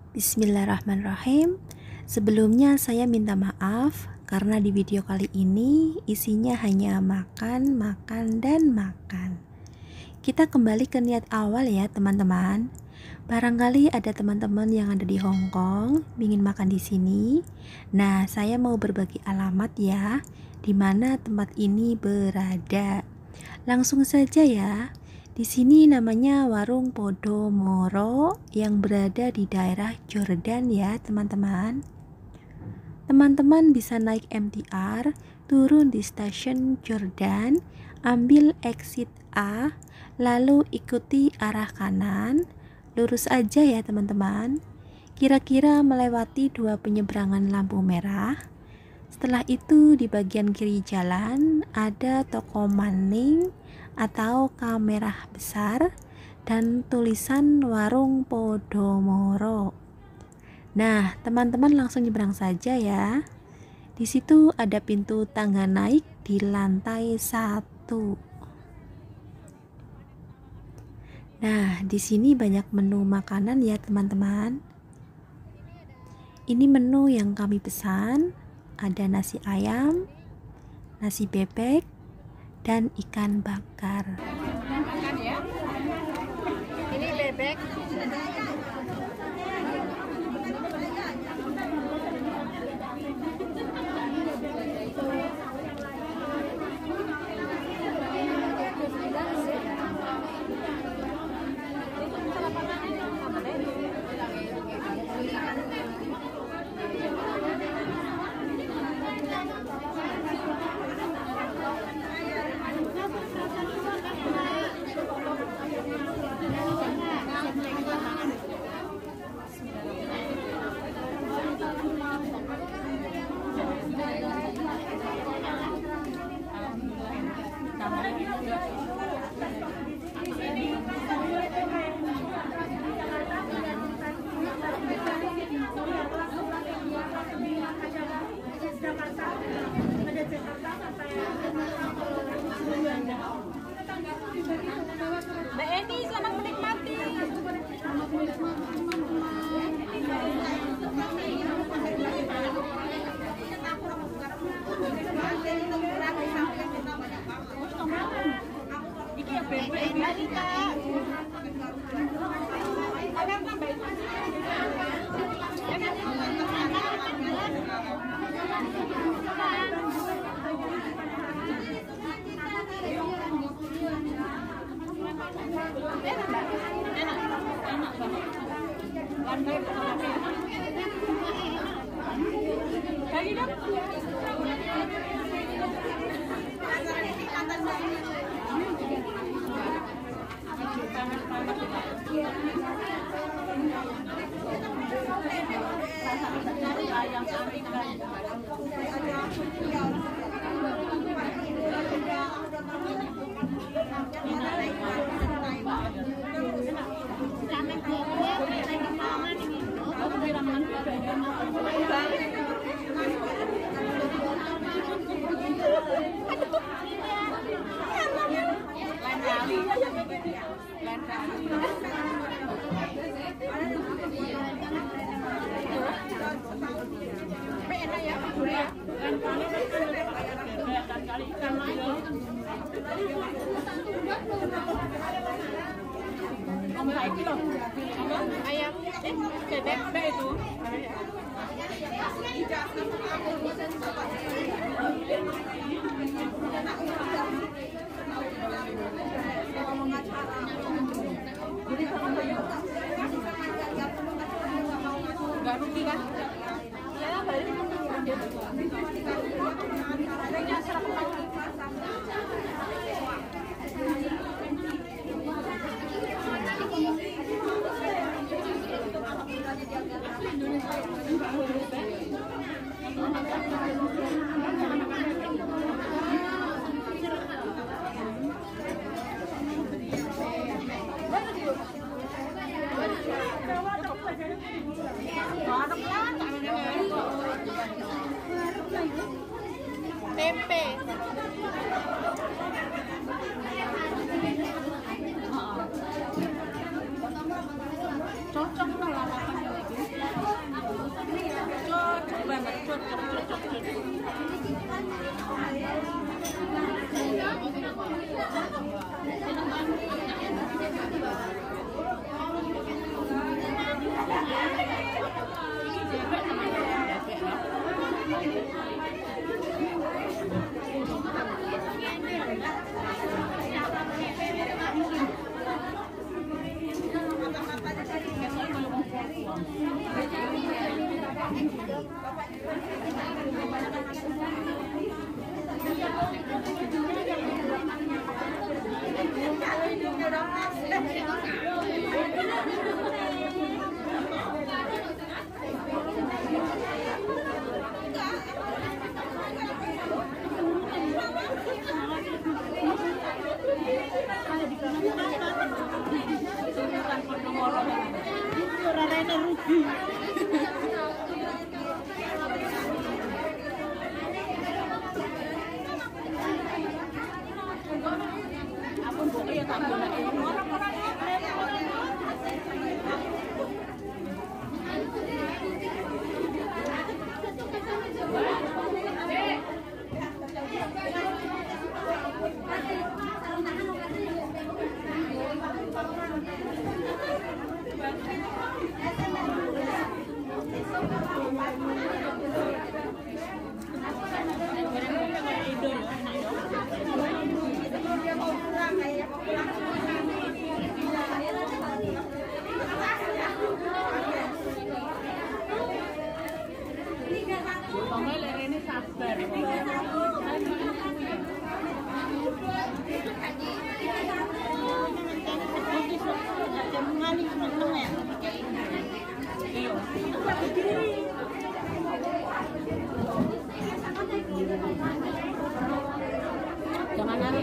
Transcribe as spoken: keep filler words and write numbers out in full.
Bismillahirrahmanirrahim. Sebelumnya saya minta maaf karena di video kali ini isinya hanya makan, makan, dan makan. Kita kembali ke niat awal ya teman-teman. Barangkali ada teman-teman yang ada di Hong Kong ingin makan di sini. Nah, saya mau berbagi alamat ya, di mana tempat ini berada. Langsung saja ya. Di sini namanya Warung Podomoro yang berada di daerah Jordan ya teman-teman. Teman-teman bisa naik M T R, turun di stasiun Jordan, ambil exit A, lalu ikuti arah kanan, lurus aja ya teman-teman. Kira-kira melewati dua penyeberangan lampu merah. Setelah itu di bagian kiri jalan ada toko maning atau kamera besar dan tulisan Warung Podomoro. Nah, teman-teman langsung nyebrang saja ya. Di situ ada pintu tangga naik di lantai satu. Nah, di sini banyak menu makanan ya teman-teman. Ini menu yang kami pesan. Ada nasi ayam, nasi bebek, dan ikan bakar. Makan ya. Ini bebek. Mbak Eni, selamat menikmati. Iki ya bebek ini Kak. Enak, Mbak. Enak. Enak banget. Lantai pertama. Lagi dong. Ayam ayam bebek itu nggak rugi kan? Ya balik tempe. Cocok lah makannya lagi. Jangan lari.